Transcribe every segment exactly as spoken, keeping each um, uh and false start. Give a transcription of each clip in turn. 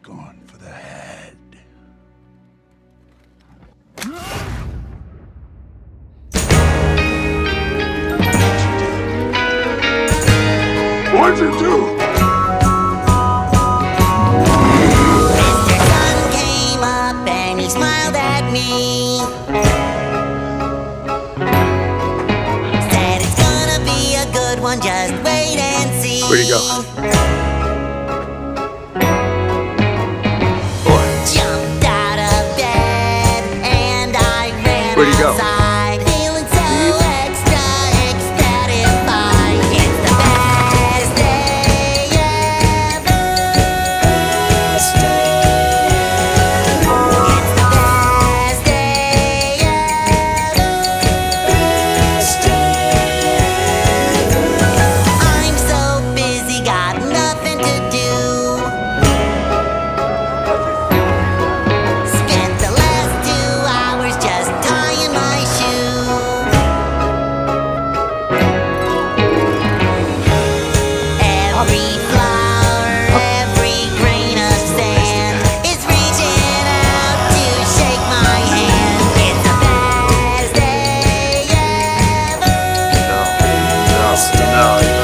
going for the head. What'd you do? Mister Sun came up and he smiled at me. Said it's gonna be a good one, just wait and see. Where'd he go? Jumped out of bed and I ran Where'd he go? outside, feeling so extra ecstatic. It's the best day ever. It's the best day ever. I'm so busy, got nothing to do. Spent the last two hours just tying my shoe. Every flower, every grain of sand is reaching out to shake my hand. It's the best day ever. It's the best day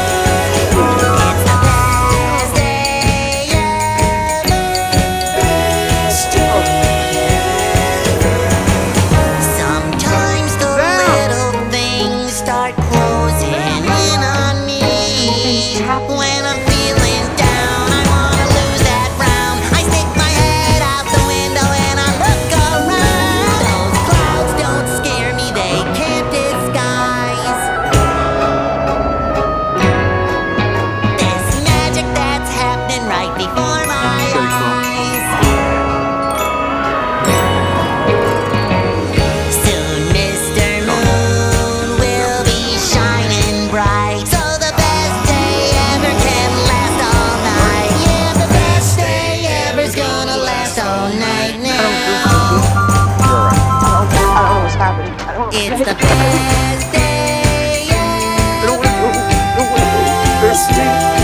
Sometimes the little things start closing in on me. When I'm feeling down, I wanna lose that round. I stick my head out the window and I look around. Those clouds don't scare me, they can't disguise this magic that's happening right before my eyes. Soon Mister Moon will be shining bright, so the best day ever can last all night. Yeah, the best day ever's gonna last all night now. I don't know what's happening. I don't know. It's the best day ever. Best day.